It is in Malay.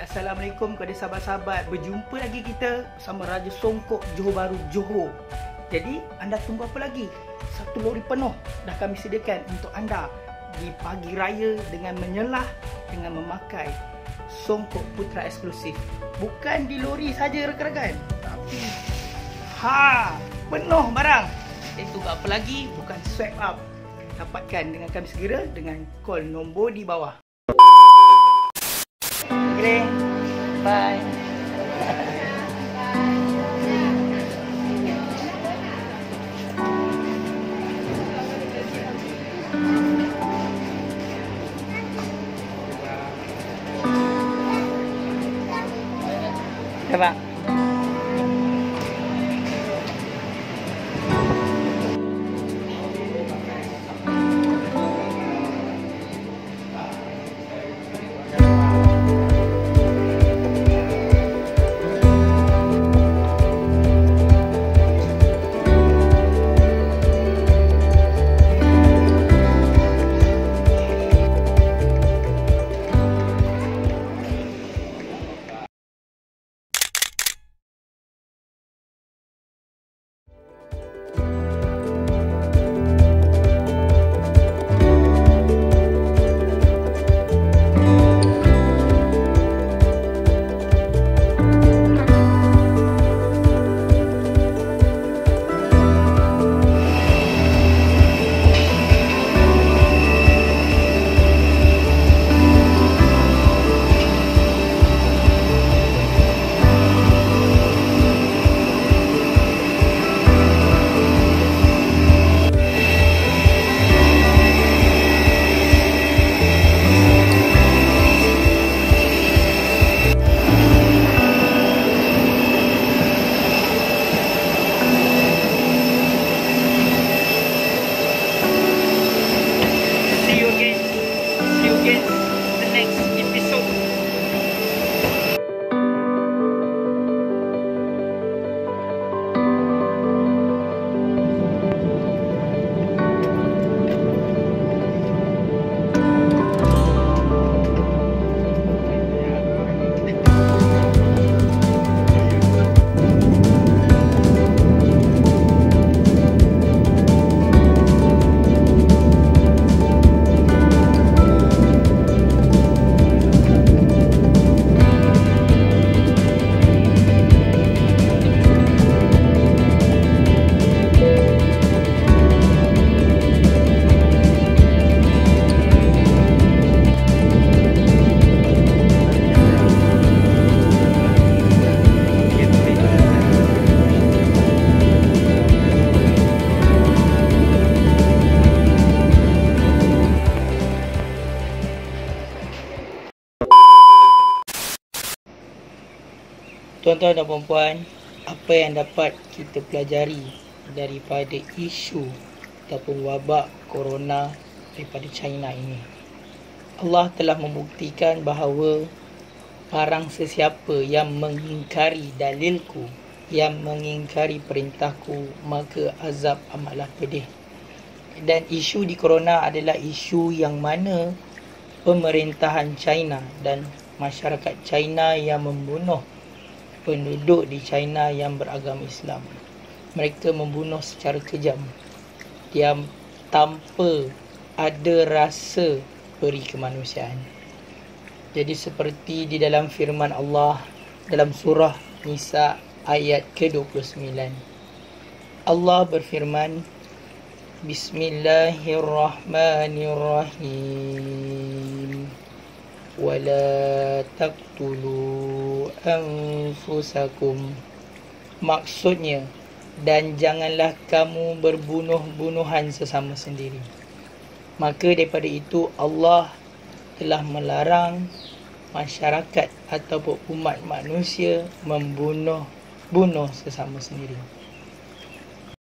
Assalamualaikum kepada sahabat-sahabat. Berjumpa lagi kita bersama Raja Songkok Johor Bahru, Johor. Jadi anda tunggu apa lagi? Satu lori penuh dah kami sediakan untuk anda di pagi raya dengan menyelah dengan memakai Songkok Putra eksklusif. Bukan di lori saja rakan-rakan, tapi penuh barang. Itu apa lagi? Bukan swipe up. Dapatkan dengan kami segera dengan call nombor di bawah. Okay, bye. Bye. Tuan-tuan dan puan-puan, apa yang dapat kita pelajari daripada isu ataupun wabak corona daripada China ini? Allah telah membuktikan bahawa barang sesiapa yang mengingkari dalilku, yang mengingkari perintahku, maka azab amatlah pedih. Dan isu di corona adalah isu yang mana pemerintahan China dan masyarakat China yang membunuh penduduk di China yang beragama Islam. Mereka membunuh secara kejam, dia tanpa ada rasa peri kemanusiaan. Jadi seperti di dalam firman Allah dalam surah Nisa ayat ke-29, Allah berfirman, Bismillahirrahmanirrahim, wala taqtulu anfusakum. Maksudnya, dan janganlah kamu berbunuh-bunuhan sesama sendiri. Maka daripada itu Allah telah melarang masyarakat ataupun umat manusia membunuh sesama sendiri.